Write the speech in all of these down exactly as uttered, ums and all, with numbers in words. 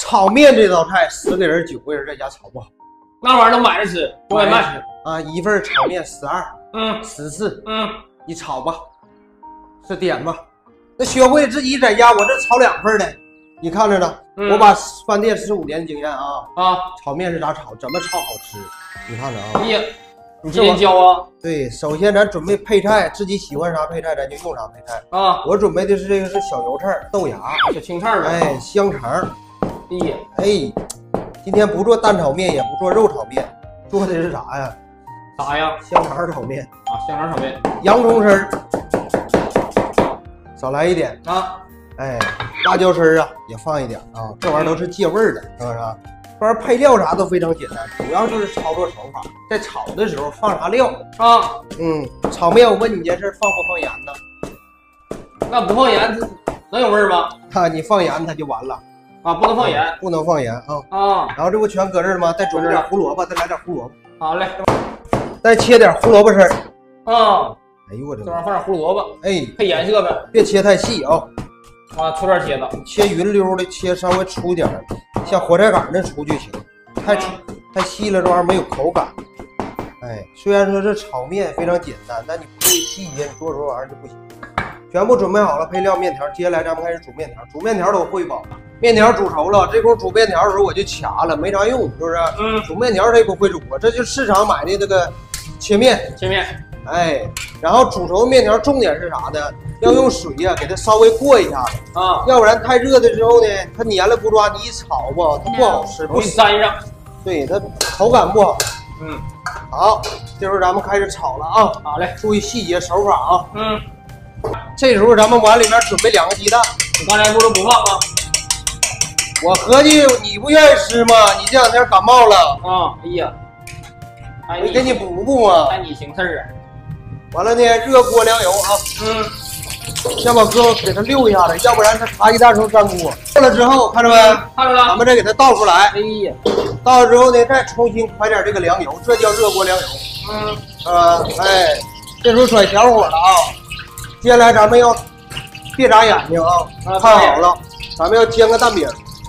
炒面这道菜，十个人九个人在家炒不好， 那玩意儿能买着吃，做外卖吃啊！一份炒面十二， 嗯， 十四， 嗯， 你炒吧，是点吧。那学会自己在家，我这炒两份的，你看着呢。嗯、我把饭店十五年经验啊啊，炒面是咋炒，怎么炒好吃，你看着啊。 哎呀，你今天教啊？对， 首先咱准备配菜，自己喜欢啥配菜咱就用啥配菜啊。我准备的是这个是小油菜、豆芽、 小青菜呗， 哎，香肠。 哎呀， 哎，今天不做蛋炒面，也不做肉炒面，做的是啥呀？ 啥呀？ 香肠炒面啊，香肠炒面， 洋葱丝儿少来一点啊。哎，辣椒丝儿啊也放一点啊，这玩意儿都是借味儿的，是不是？这玩意儿配料啥都非常简单，主要就是操作手法。在炒的时候放啥料啊？嗯，炒面我问你件事，放不放盐呢？ 那不放盐能有味儿吗？ 啊，你放盐它就完了。 啊，不能放盐， 不能放盐啊啊！ 然后这不全搁这儿了吗？再准备点胡萝卜，再来点胡萝卜。 好嘞， 再切点胡萝卜丝儿啊！ 哎呦我这这玩意儿放点胡萝卜， 哎， 配颜色呗， 别切太细啊！ 啊，粗点切的， 切匀溜的，切稍微粗点儿，像火柴杆那粗就行。太粗太细了，这玩意儿没有口感。哎，虽然说这炒面非常简单，但你不注意细节，你做出玩意儿就不行。全部准备好了，配料、面条，接下来咱们开始煮面条。煮面条都会吧？面条煮熟了，这会儿煮面条的时候我就卡了，没啥用，是不是？嗯。煮面条谁不会煮啊？这就市场买的这个切面， 切面。哎， 然后煮熟面条重点是啥呢？要用水呀、啊，给它稍微过一下子啊，要不然太热的时候呢，它粘了不抓，你一炒吧，它不好吃， 容易粘上。 对，它口感不好。 嗯。 好，这时候咱们开始炒了啊。 好嘞， 注意细节手法啊。 嗯。 这时候咱们碗里面准备两个鸡蛋， 你刚才不是不放吗？ 我合计你不愿意吃吗？你这两天感冒了啊！哎呀， 我给你补补嘛。 看你行事儿啊！ 完了呢，热锅凉油啊。嗯。先把锅给它溜一下子，要不然它茶鸡蛋时候粘锅。热了之后，看着没？ 看着了。 咱们再给它倒出来。 哎呀， 倒了之后呢，再重新㧟点这个凉油，这叫热锅凉油。嗯。呃，哎，这时候甩小火了啊。接下来咱们要别眨眼睛啊，看好了，咱们要煎个蛋饼，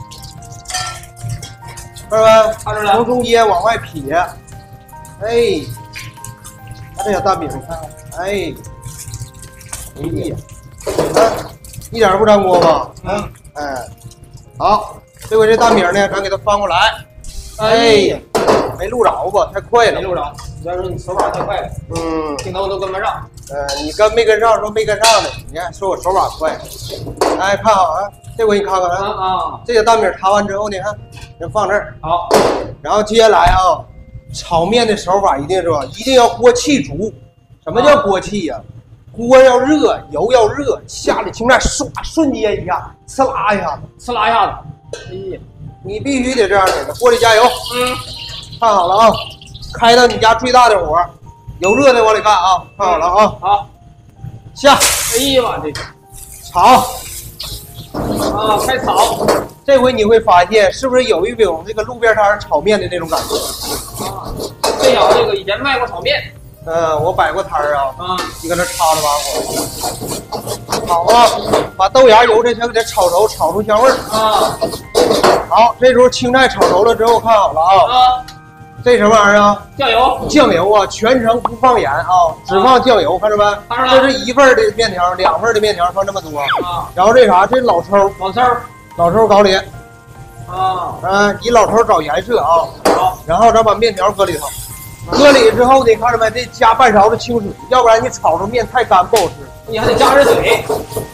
看着没？ 看着了。 从中间往外撇，哎，看这小蛋饼，你看看，哎，哎呀，看一点不粘锅吧？嗯，哎，好，这回这蛋饼呢，咱给它翻过来，哎呀，没录着吧？太快了， 没录着。主要是你手法太快了，嗯，镜头都跟不上。 呃，你跟没跟上说没跟上的，你看说我手法快。哎，看好啊，这回你看看啊，啊，这个蛋饼炸完之后呢，看，先放这儿。好，然后接下来啊，炒面的手法一定是吧，一定要锅气足。什么叫锅气呀、啊？锅要热，油要热，下里青菜唰瞬间一下，呲啦一下子， 呲啦一下子。哎呀， 你必须得这样式的，锅里加油。嗯，看好了啊。开到你家最大的火，有热的往里干啊！看好了啊！ 好， 下。 哎呀妈，这个炒啊，开炒。 这回你会发现，是不是有一种这个路边摊炒面的那种感觉啊？这小子这个以前卖过炒面， 嗯，我摆过摊儿啊。啊，你搁那插着把火，好啊！把豆芽油这全给它炒熟，炒出香味儿啊！好，这时候青菜炒熟了之后，看好了啊！啊。这什么玩意儿啊？ 酱油， 酱油啊，全程不放盐啊，只放酱油，看着没？看着了。这是一份的面条，两份的面条放这么多啊。然后这啥？这老抽， 老抽， 老抽搞里。 啊， 嗯，以老抽找颜色啊。好，然后咱把面条搁里头，搁里之后呢，看着没？得加半勺子清水，要不然你炒出面太干不好吃。 你还得加点水。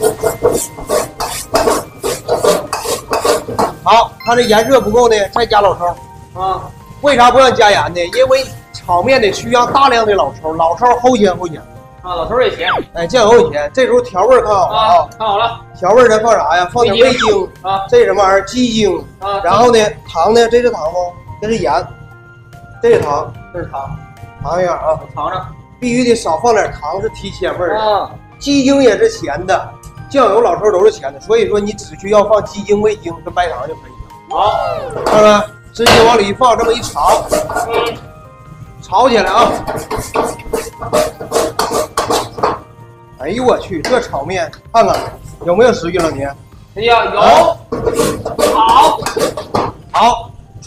好，看这颜色不够呢，再加老抽。啊。为啥不让加盐呢？因为炒面得需要大量的老抽，老抽齁咸齁咸啊，老抽也咸， 哎，酱油也咸。这时候调味看好了啊， 看好了， 调味咱放啥呀？放点味精啊，这什么玩意儿？鸡精啊。然后呢，糖呢？这是糖不？这是盐，这是糖， 这是糖， 尝一下啊， 尝尝， 必须得少放点糖，是提鲜味儿啊。鸡精也是咸的，酱油、老抽都是咸的，所以说你只需要放鸡精、味精跟白糖就可以了。好，看没？直接往里一放，这么一炒，嗯，炒起来啊！哎呦我去，这炒面看看有没有食欲了你？ 哎呀，有，好。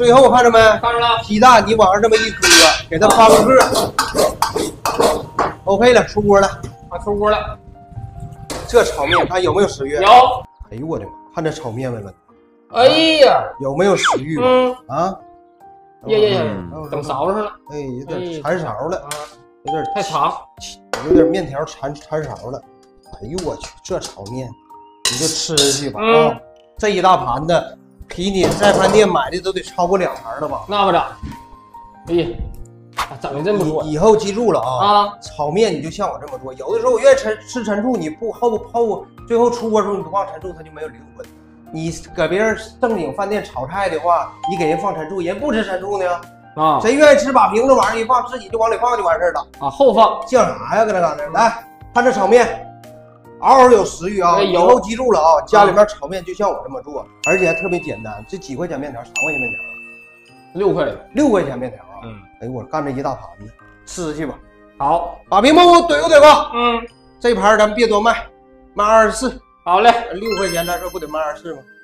最后看着没？ 看着了。 鸡蛋你往上这么一搁，给它翻个个。OK 了，出锅了。 啊，出锅了。 这炒面看有没有食欲？ 有。 哎呦我的妈！看这炒面没问题。 哎呀， 有没有食欲？ 嗯啊。 呀呀呀，整勺子上了。 哎，有点缠勺了， 啊， 有点太长， 有点面条缠缠勺了。哎呦我去，这炒面你就吃去吧嗯、 啊！这一大盘子，比你在饭店买的都得超过两盘了吧？ 那不整。哎呀，整的真不错。 以后记住了啊！ 啊， 炒面你就像我这么做。有的时候我愿意吃吃陈醋，你不后后最后出锅的时候你不放陈醋，它就没有灵魂。你搁别人正经饭店炒菜的话，你给人放陈醋，人不吃陈醋呢。 啊， 谁愿意吃，把瓶子往上一放，自己就往里放就完事儿了。 啊，后放犟啥呀？搁那嘎达，来看这炒面，嗷嗷有食欲啊！ 哎、 以后记住了啊，家里面炒面就像我这么做，而且还特别简单。这几块钱面条，三块钱面条， 六块， 六块钱面条啊！ 嗯， 哎呦我干这一大盘子，吃去吧。 好， 把屏幕给我怼过怼过。 嗯， 这盘咱别多卖，卖二十四。 好嘞， 六块钱咱说不得卖二十四吗？